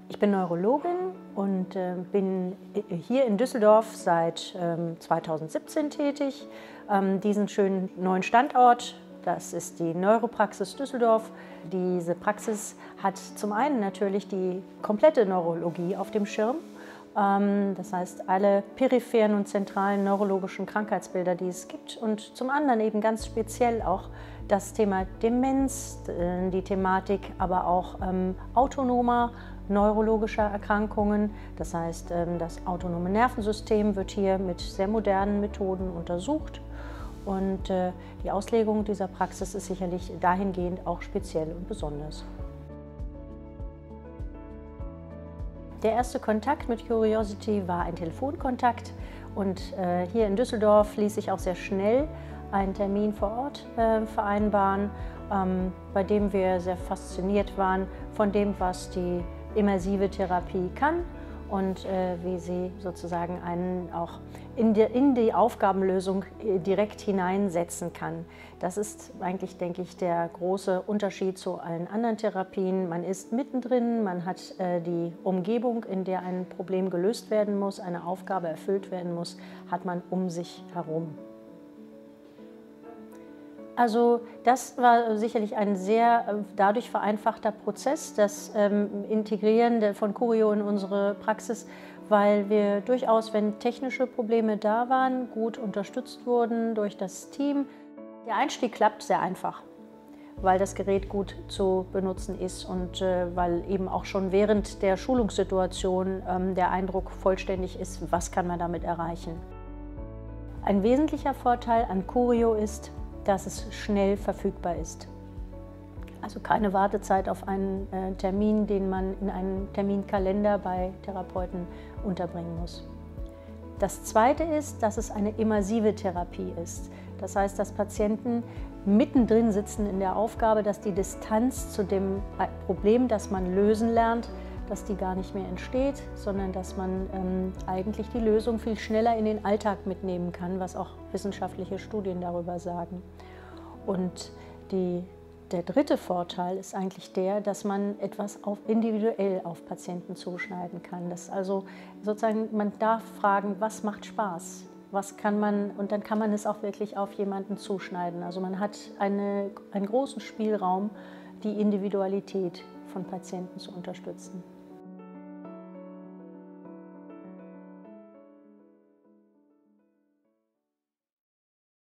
Ich bin Neurologin und bin hier in Düsseldorf seit 2017 tätig. Diesen schönen neuen Standort, das ist die Neuropraxis Düsseldorf. Diese Praxis hat zum einen natürlich die komplette Neurologie auf dem Schirm. Das heißt, alle peripheren und zentralen neurologischen Krankheitsbilder, die es gibt. Und zum anderen eben ganz speziell auch das Thema Demenz, die Thematik aber auch autonomer neurologischer Erkrankungen. Das heißt, das autonome Nervensystem wird hier mit sehr modernen Methoden untersucht. Und die Auslegung dieser Praxis ist sicherlich dahingehend auch speziell und besonders. Der erste Kontakt mit Curiosity war ein Telefonkontakt und hier in Düsseldorf ließ sich auch sehr schnell einen Termin vor Ort vereinbaren, bei dem wir sehr fasziniert waren von dem, was die immersive Therapie kann und wie sie sozusagen einen auch in die Aufgabenlösung direkt hineinsetzen kann. Das ist eigentlich, denke ich, der große Unterschied zu allen anderen Therapien. Man ist mittendrin, man hat die Umgebung, in der ein Problem gelöst werden muss, eine Aufgabe erfüllt werden muss, hat man um sich herum. Also das war sicherlich ein sehr dadurch vereinfachter Prozess, das Integrieren von Curio in unsere Praxis, weil wir durchaus, wenn technische Probleme da waren, gut unterstützt wurden durch das Team. Der Einstieg klappt sehr einfach, weil das Gerät gut zu benutzen ist und weil eben auch schon während der Schulungssituation der Eindruck vollständig ist, was kann man damit erreichen. Ein wesentlicher Vorteil an Curio ist, dass es schnell verfügbar ist. Also keine Wartezeit auf einen Termin, den man in einen Terminkalender bei Therapeuten unterbringen muss. Das Zweite ist, dass es eine immersive Therapie ist. Das heißt, dass Patienten mittendrin sitzen in der Aufgabe, dass die Distanz zu dem Problem, das man lösen lernt, dass die gar nicht mehr entsteht, sondern dass man eigentlich die Lösung viel schneller in den Alltag mitnehmen kann, was auch wissenschaftliche Studien darüber sagen. Und der dritte Vorteil ist eigentlich der, dass man etwas individuell auf Patienten zuschneiden kann. Das also sozusagen, man darf fragen, was macht Spaß? Was kann man, und dann kann man es auch wirklich auf jemanden zuschneiden. Also man hat einen großen Spielraum, die Individualität von Patienten zu unterstützen.